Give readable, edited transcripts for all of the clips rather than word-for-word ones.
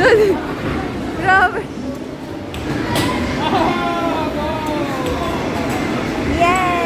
Grabe. Yay!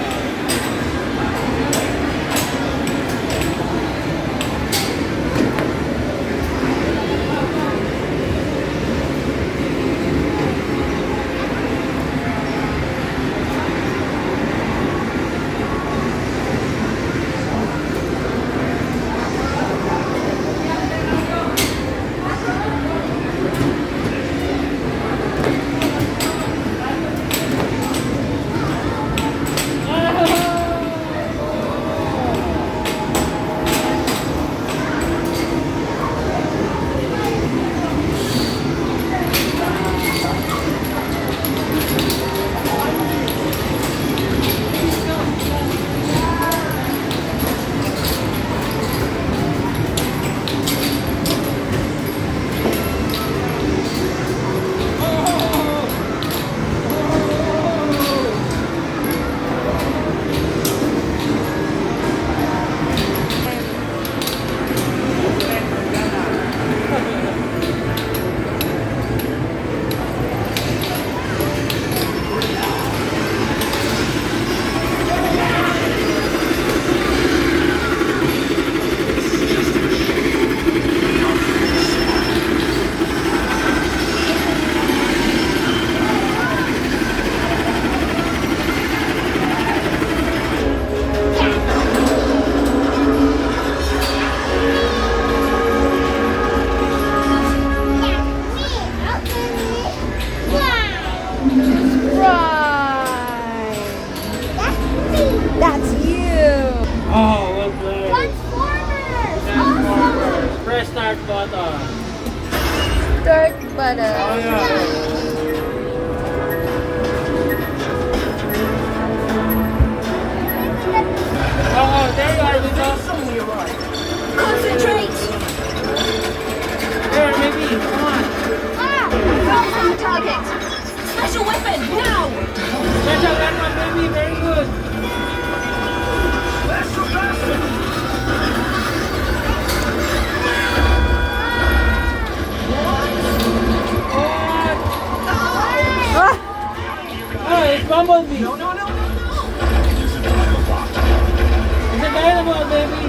That's you! Oh, well played. Transformers! Transformers. Press start button. Start button. Oh, yeah. Oh, there you are, Vito. Concentrate! There, maybe. Come on. Focus on target! Special weapon, now! Special weapon, baby. Very good. Oh, it's Bumblebee. No. It's a dynamo, baby.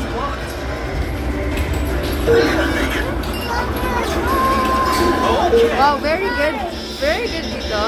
Wow, very good. Very good, Vito.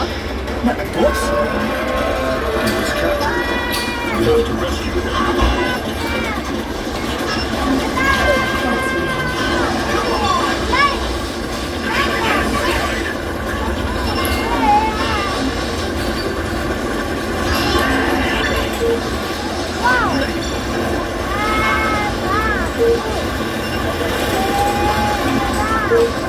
Wow!